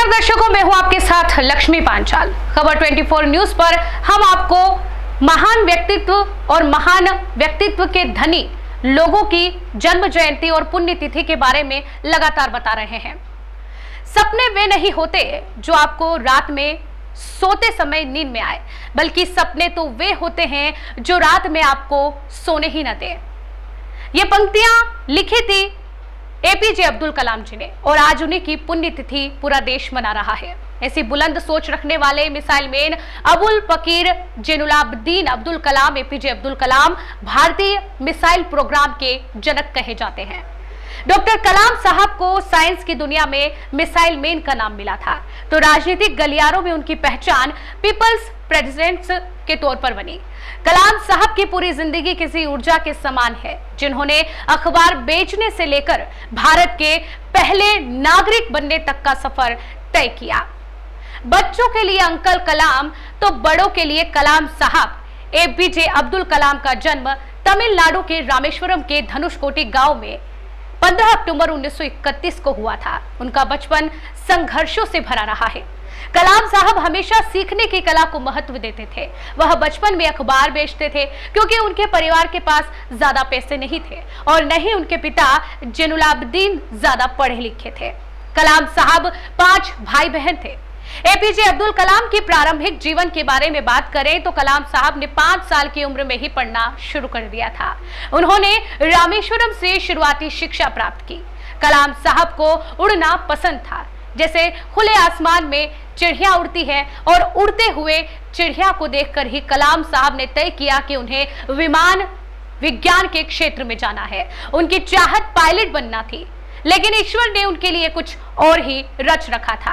नमस्कार दर्शकों, मैं हूं आपके साथ लक्ष्मी पांचाल। खबर 24 न्यूज पर हम आपको महान व्यक्तित्व और महान व्यक्तित्व के धनी लोगों की जन्म जयंती और पुण्यतिथि के बारे में लगातार बता रहे हैं। सपने वे नहीं होते जो आपको रात में सोते समय नींद में आए, बल्कि सपने तो वे होते हैं जो रात में आपको सोने ही न दे। ये पंक्तियां लिखी थी एपीजे अब्दुल कलाम जी ने और आज उन्हीं की पुण्यतिथि पूरा देश मना रहा है। ऐसी बुलंद सोच रखने वाले missile man Abul Fakir Jainulabdeen Abdul Kalam APJ Abdul Kalam भारतीय मिसाइल प्रोग्राम के जनक कहे जाते हैं। डॉक्टर कलाम साहब को साइंस की दुनिया में मिसाइल मैन का नाम मिला था, तो राजनीतिक गलियारों में उनकी पहचान पीपल्स प्रेसिडेंट्स के तौर पर बनी। कलाम साहब की पूरी जिंदगी किसी ऊर्जा के समान है, जिन्होंने अखबार बेचने से लेकर भारत के पहले नागरिक बनने तक का सफर तय किया। बच्चों के लिए अंकल कलाम तो बड़ों के लिए कलाम साहब। एपीजे अब्दुल कलाम का जन्म तमिलनाडु के रामेश्वरम के धनुषकोटी गांव में 15 अक्टूबर 1931 को हुआ था। उनका बचपन संघर्षों से भरा रहा है। कलाम साहब हमेशा सीखने की कला को महत्व देते थे। वह बचपन में अखबार बेचते थे क्योंकि उनके परिवार के पास ज्यादा पैसे नहीं थे और न ही उनके पिता जैनुलाब्दीन ज्यादा पढ़े लिखे थे। कलाम साहब 5 भाई बहन थे। एपीजे अब्दुल कलाम की प्रारंभिक जीवन के बारे में बात करें तो कलाम साहब ने 5 साल की उम्र में ही पढ़ना शुरू कर दिया था। उन्होंने रामेश्वरम से शुरुआती शिक्षा प्राप्त की। कलाम साहब को उड़ना पसंद था। जैसे खुले आसमान में चिड़िया उड़ती है और उड़ते हुए चिड़िया को देखकर ही कलाम साहब ने तय किया कि उन्हें विमान विज्ञान के क्षेत्र में जाना है। उनकी चाहत पायलट बनना थी, लेकिन ईश्वर ने उनके लिए कुछ और ही रच रखा था।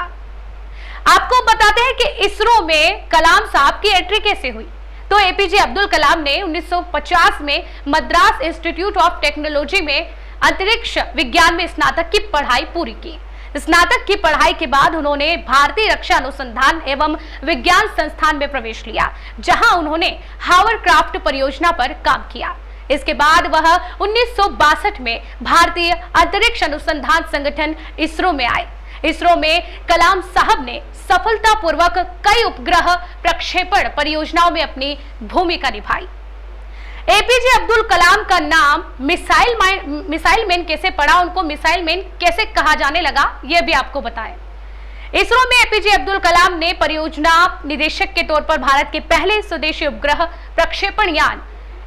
आपको बताते हैं कि इसरो में कलाम साहब की एंट्री कैसे हुई। तो एपीजे अब्दुल कलाम ने 1950 में मद्रास इंस्टीट्यूट ऑफ टेक्नोलॉजी में अंतरिक्ष विज्ञान में स्नातक की पढ़ाई पूरी की। स्नातक की पढ़ाई के बाद उन्होंने भारतीय रक्षा अनुसंधान एवं विज्ञान संस्थान में प्रवेश लिया, जहां उन्होंने हावरक्राफ्ट परियोजना पर काम किया। इसके बाद वह 1962 में भारतीय अंतरिक्ष अनुसंधान संगठन इसरो में आए। इसरो में कलाम साहब ने सफलतापूर्वक कई उपग्रह प्रक्षेपण परियोजनाओं में अपनी भूमिका निभाई। एपीजे अब्दुल कलाम का नाम मिसाइल मैन कैसे पड़ा, उनको मिसाइल मैन कैसे कहा जाने लगा, यह भी आपको बताएं। इसरो में एपीजे अब्दुल कलाम ने परियोजना निदेशक के तौर पर भारत के पहले स्वदेशी उपग्रह प्रक्षेपण यान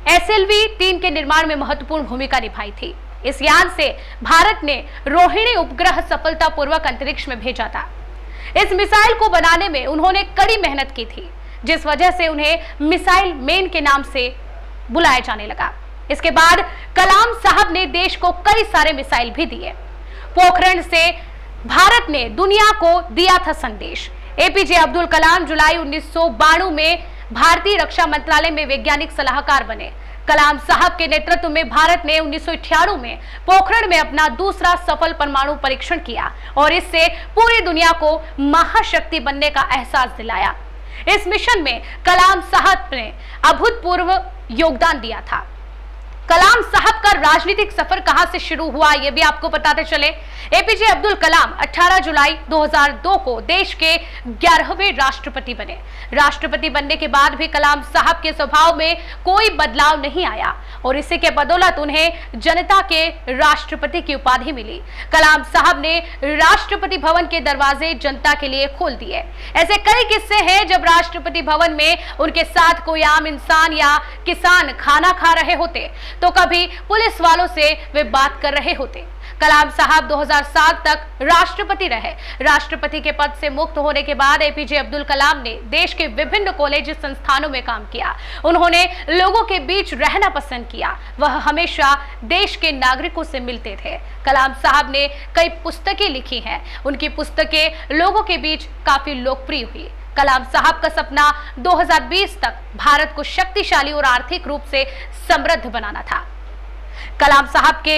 SLV-3 के निर्माण में महत्वपूर्ण भूमिका निभाई थी। इस यान से भारत ने रोहिणी उपग्रह सफलतापूर्वक अंतरिक्ष में भेजा था। इस मिसाइल को बनाने में उन्होंने कड़ी मेहनत की थी, जिस वजह से उन्हें मिसाइल मैन के नाम से बुलाया जाने लगा। इसके बाद कलाम साहब ने देश को कई सारे मिसाइल भी दिए। पोखरण से भारत ने दुनिया को दिया था संदेश। एपीजे अब्दुल कलाम जुलाई 1992 में भारतीय रक्षा मंत्रालय में वैज्ञानिक सलाहकार बने। कलाम साहब के नेतृत्व में भारत ने 1998 में पोखरण में अपना दूसरा सफल परमाणु परीक्षण किया और इससे पूरी दुनिया को महाशक्ति बनने का एहसास दिलाया। इस मिशन में कलाम साहब ने अभूतपूर्व योगदान दिया था। कलाम साहब का राजनीतिक सफर कहां से शुरू हुआ, यह भी आपको बताते चले। एपीजे अब्दुल कलाम 18 जुलाई 2002 को देश के 11वें राष्ट्रपति बने। राष्ट्रपति बनने के बाद भी कलाम साहब के स्वभाव में कोई बदलाव नहीं आया और इसी के बदौलत उन्हें जनता के राष्ट्रपति की उपाधि मिली। कलाम साहब ने राष्ट्रपति भवन के दरवाजे जनता के लिए खोल दिए। ऐसे कई किस्से हैं जब राष्ट्रपति भवन में उनके साथ कोई आम इंसान या किसान खाना खा रहे होते तो कभी पुलिस वालों से वे बात कर रहे होते। कलाम साहब 2007 तक राष्ट्रपति रहे। राष्ट्रपति के पद से मुक्त होने के बाद एपीजे अब्दुल कलाम ने देश के विभिन्न कॉलेज संस्थानों में काम किया। उन्होंने लोगों के बीच रहना पसंद किया। वह हमेशा देश के नागरिकों से मिलते थे। कलाम साहब ने कई पुस्तकें लिखी हैं। उनकी पुस्तकें लोगों के बीच काफी लोकप्रिय हुई। कलाम साहब का सपना 2020 तक भारत को शक्तिशाली और आर्थिक रूप से समृद्ध बनाना था। कलाम साहब के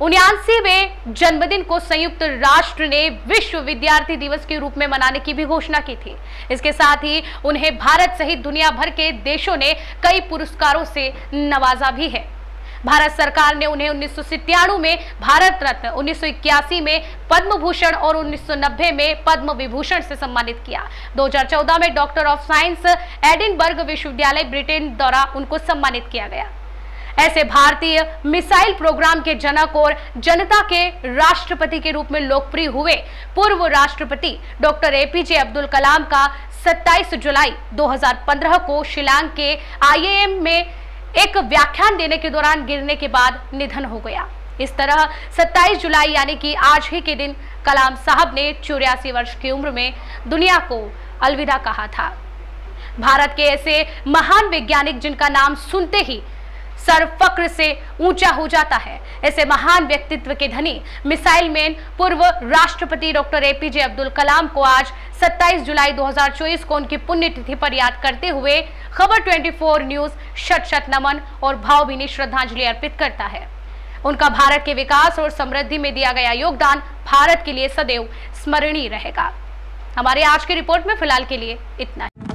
79वें जन्मदिन को संयुक्त राष्ट्र ने विश्व विद्यार्थी दिवस के रूप में मनाने की भी घोषणा की थी। इसके साथ ही उन्हें भारत सहित दुनिया भर के देशों ने कई पुरस्कारों से नवाजा भी है। भारत सरकार ने उन्हें 1997 में भारत रत्न, 1981 में पद्म भूषण और 1990 में पद्म विभूषण से सम्मानित किया। 2014 में डॉक्टर ऑफ साइंस एडिनबर्ग विश्वविद्यालय ब्रिटेन द्वारा उनको सम्मानित किया गया। ऐसे भारतीय मिसाइल प्रोग्राम के जनक और जनता के राष्ट्रपति के रूप में लोकप्रिय हुए पूर्व राष्ट्रपति डॉक्टर एपीजे अब्दुल कलाम का 27 जुलाई 2015 को शिलांग के IIM में एक व्याख्यान देने के दौरान गिरने के बाद निधन हो गया। इस तरह 27 जुलाई यानी कि आज ही के दिन कलाम साहब ने 84 वर्ष की उम्र में दुनिया को अलविदा कहा था। भारत के ऐसे महान वैज्ञानिक जिनका नाम सुनते ही सर फक्र से ऊंचा हो जाता है, ऐसे महान व्यक्तित्व के धनी मिसाइल मैन पूर्व राष्ट्रपति डॉक्टर एपीजे अब्दुल कलाम को आज 27 जुलाई 2024 को उनकी पुण्यतिथि पर याद करते हुए खबर 24 न्यूज शत शत नमन और भावभीनी श्रद्धांजलि अर्पित करता है। उनका भारत के विकास और समृद्धि में दिया गया योगदान भारत के लिए सदैव स्मरणीय रहेगा। हमारे आज की रिपोर्ट में फिलहाल के लिए इतना ही।